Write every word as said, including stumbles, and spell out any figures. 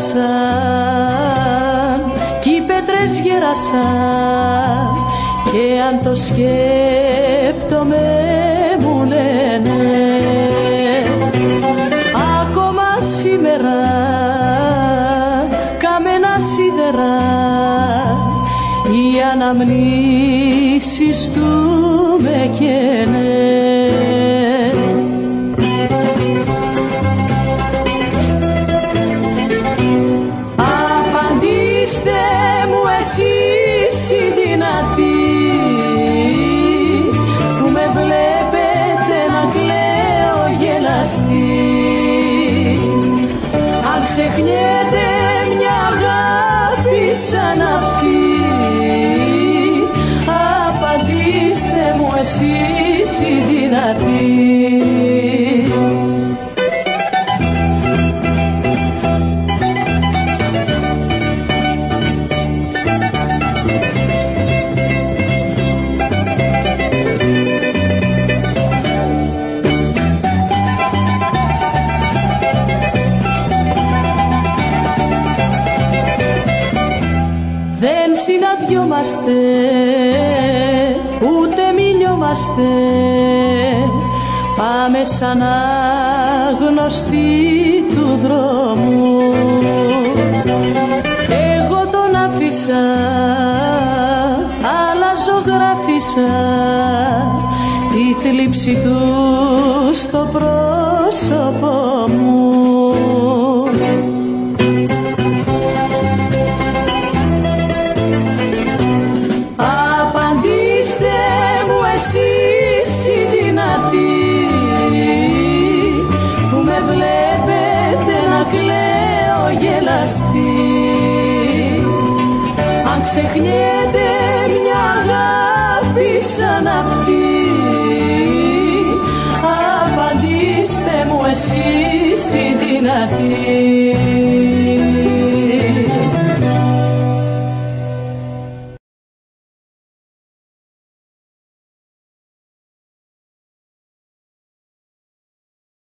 πέρασαν κι οι πέτρες γέρασαν και αν το σκέπτομαι μου λένε ακόμα σήμερα καμένα σίδερα οι αναμνήσεις του με καίνε. Απαντήστε μου εσείς οι δυνατοί που με βλέπετε να κλαίω γελαστή, αν ξεχνιέται μια αγάπη σαν αυτή, απαντήστε μου εσείς οι δυνατοί. Δεν συναντιόμαστε, ούτε μιλιόμαστε, πάμε σαν άγνωστοι του δρόμου. Εγώ τον άφησα, αλλά ζωγράφισα τη θλίψη του στο πρόσωπο μου. Εσείς οι δυνατοί που με βλέπετε να κλαίω γελαστή, αν ξεχνιέται μια αγάπη σαν αυτή, απαντήστε μου εσείς οι δυνατοί.